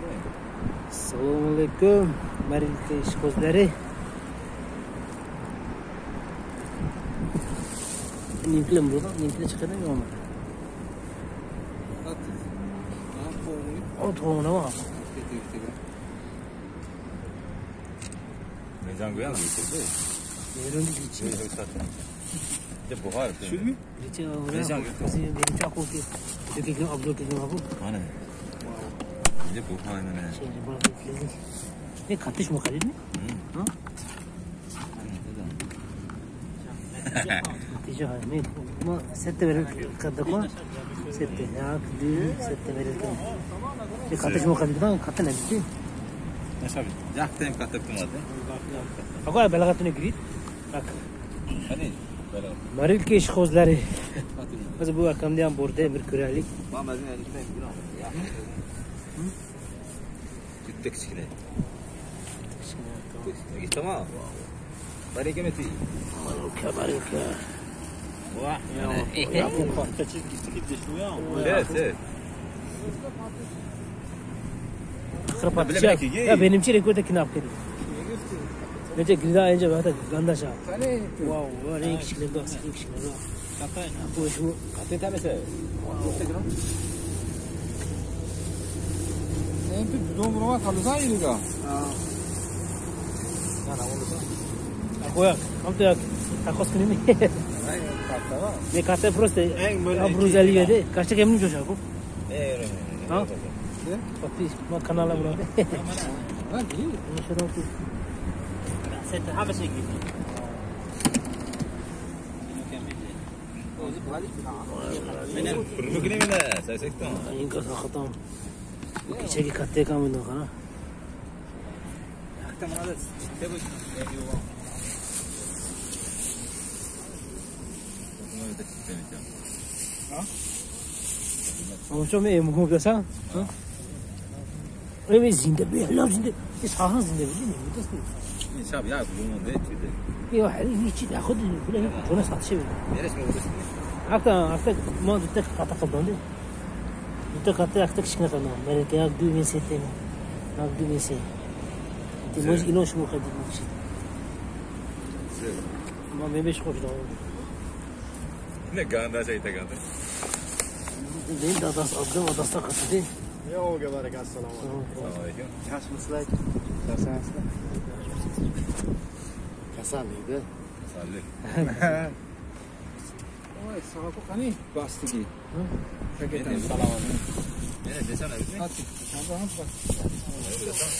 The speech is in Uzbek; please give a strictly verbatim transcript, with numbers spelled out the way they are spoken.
Assalamualaikum. Mari ke ishqozlari. Ninklim burada, ninkle çıkardım ya ama. O tohumuna bak. 냉장고야 안 있었어. 이런 게 있지. 이제 뭐 할? 실미? 이제 냉장고. 그래서 내가 자꾸 이렇게 이렇게 업로드 좀 하고. 안해. 이제 뭐 하는 애? 이제 뭐 하는 애? 내 같이 뭐 가리니? 응. 어? 이제 하네. 뭐 세트 베를 갖다고 세트 약 두 세트 베를 거. 이제 같이 뭐 가리니까 같이 내지. Nasıl? Yakten katıktım adı. Agora bela gatını grit. Bak. Hani? Bela. Maril ke ishqozlari. Biz bu akamdan borda bir ko'raylik. Mamazin elishmay bilan. Juda kichkina. Kichkina. Tamam. Baraka meti. Baraka baraka. Vah. Ya bu katta çizgi çizgi şu ya. Evet, evet. Ya benimki rekorda kinap kedi. Nece grida önce bahta ganda şah. Wow, var en küçükleri de aslında küçükleri de. Kata, bu şu. Kata tanesi. Ne bir bidon vurma kalırsa yürüga. Ana olursa. Akoyak, kamta yak. Takos kini mi? Kata var. Ne kata proste. Abruzeli yedi. Kaçta kemin coşa bu? Evet. Ha? Papi, ma kanala burada. Ha, iyi. Şurada otur. Sen de habis gibi. Kurmukini mi ne? Sen sektin. İnka sakıtam. Bu keçeki katte kamını kana. Akta bana da ciddi bu. Ha? Omçom em ho gasa. Ha? Öyle zinde bir lav zinde. İshahan zinde değil mi? Bu da İnşallah ya bunun ne çizdi? يا حبيبي يجي تاخذ ولا ولا صار شيء Neresi mi burası? حتى حتى ما بدك قطع قبل بدك قطع اختك شكنا تمام مالك يا دو من ستين ما دو من سي انت مش إنوش مو خدي مش ما ما بيش خوش داو Ne ganda şey ta ganda. دين دا داس قدام وداس قصدي Ya o kadar gel selam. Selamünaleyküm. Kaç mıslaydı? Kasan. Kasan mıydı? Sallik. Oy sana bu hani bastı ki. Ne diyeyim? Selam aleyküm. Ne desene bir şey? Hadi. Sen de hangi bak.